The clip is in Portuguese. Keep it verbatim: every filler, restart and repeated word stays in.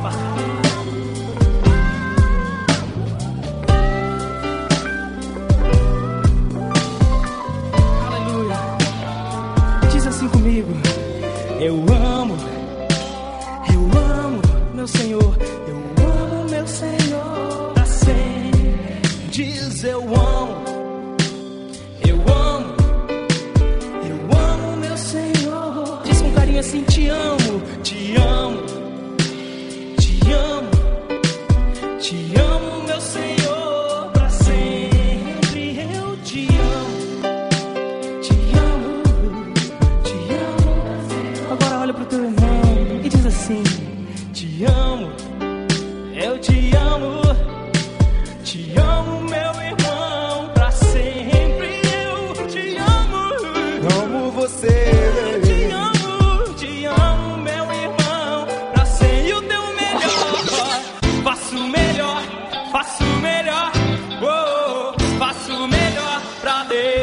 Alfa. Aleluia. Diz assim comigo: eu amo, eu amo meu Senhor, eu amo meu Senhor pra sempre. Diz eu amo, eu amo, eu amo meu Senhor. Diz com carinho assim: te amo, te amo, te amo, te amo meu Senhor pra sempre. Eu te amo, te amo, te amo. Agora olha pro teu irmão e diz assim: te amo, eu te amo, te amo meu irmão pra sempre. Eu te amo, amo você. eu te amo, te amo meu irmão pra sempre. E o teu melhor, faço o melhor, faço o melhor, oh, faço o melhor pra Deus.